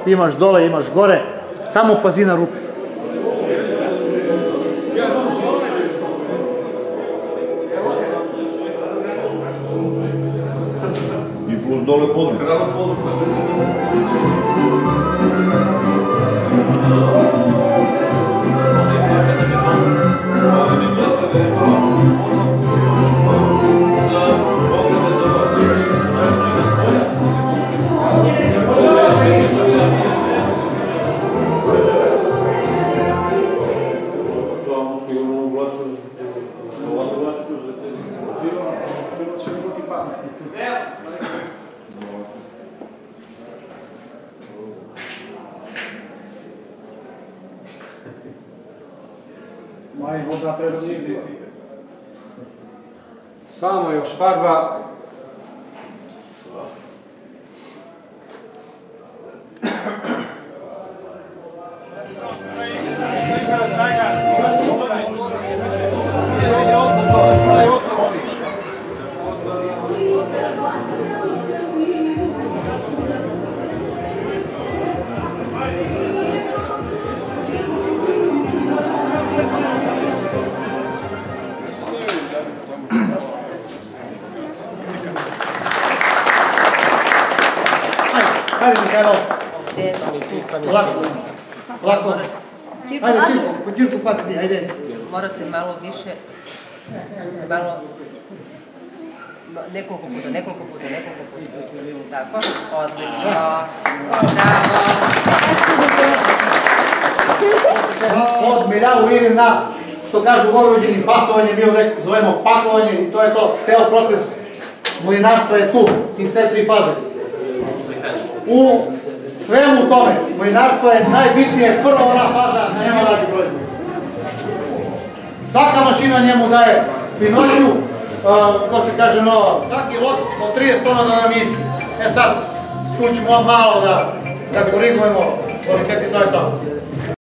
ti imaš dole, imaš gore, samo pazi na rupe. I plus dole područje. Maj voda treba nigdje. Samo još farba. Ajde, Mihajlo. Lako. Ajde, Kirku patiti, ajde. Morate malo više, malo, nekoliko puta. Tako, odlično. Bravo. Od Miljavu ide na, što kažu u Vojvodini, pasovanje, mi ovdje zovemo pakovanje i to je to, ceo proces mlinarstva je tu, iz te tri faze. U svemu tome, mlinarstvo je najbitnije, prva ona faza da nema radi proizvod. Svaka mašina njemu daje finoću, ko se kaže, svaki lot od 30 tona da nam iski. E sad, tu ćemo malo da korigujemo kvaliteti, to je to.